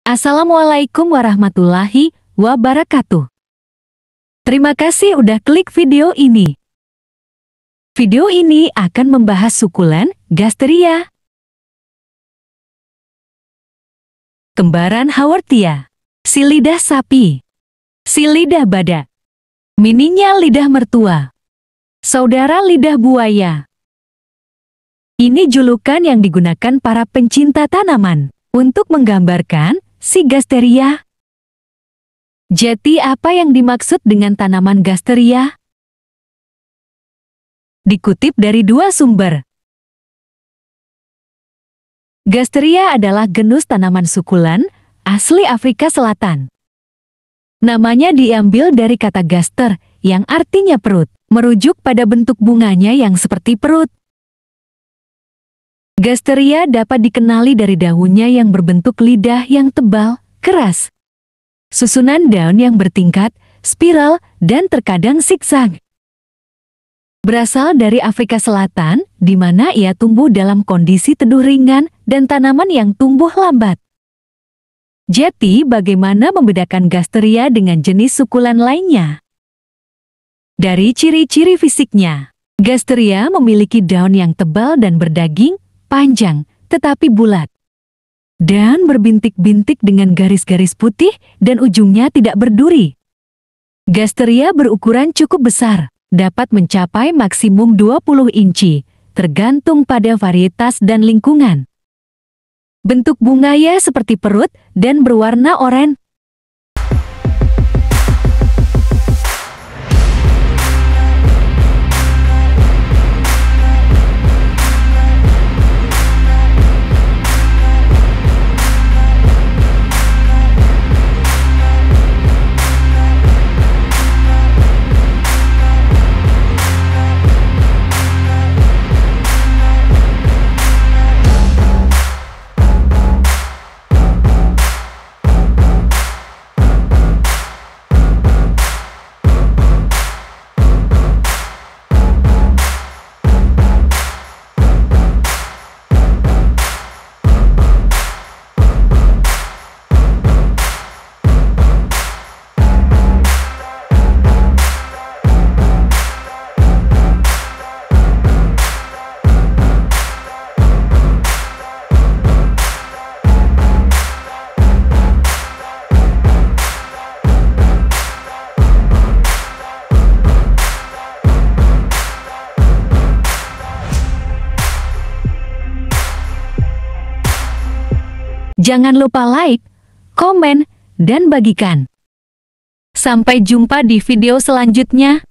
Assalamualaikum warahmatullahi wabarakatuh. Terima kasih udah klik video ini. Video ini akan membahas sukulen Gasteria, kembaran Haworthia, si lidah sapi, si lidah badak, mininya lidah mertua, saudara lidah buaya. Ini julukan yang digunakan para pencinta tanaman untuk menggambarkan si Gasteria. Jadi apa yang dimaksud dengan tanaman Gasteria? Dikutip dari dua sumber. Gasteria adalah genus tanaman sukulen asli Afrika Selatan. Namanya diambil dari kata gaster yang artinya perut, merujuk pada bentuk bunganya yang seperti perut. Gasteria dapat dikenali dari daunnya yang berbentuk lidah yang tebal, keras. Susunan daun yang bertingkat, spiral, dan terkadang zigzag. Berasal dari Afrika Selatan, di mana ia tumbuh dalam kondisi teduh ringan dan tanaman yang tumbuh lambat. Jadi, bagaimana membedakan Gasteria dengan jenis sukulen lainnya? Dari ciri-ciri fisiknya, Gasteria memiliki daun yang tebal dan berdaging, panjang, tetapi bulat. Dan berbintik-bintik dengan garis-garis putih dan ujungnya tidak berduri. Gasteria berukuran cukup besar, dapat mencapai maksimum 20 inci, tergantung pada varietas dan lingkungan. Bentuk bunganya seperti perut dan berwarna oranye. Jangan lupa like, komen, dan bagikan. Sampai jumpa di video selanjutnya.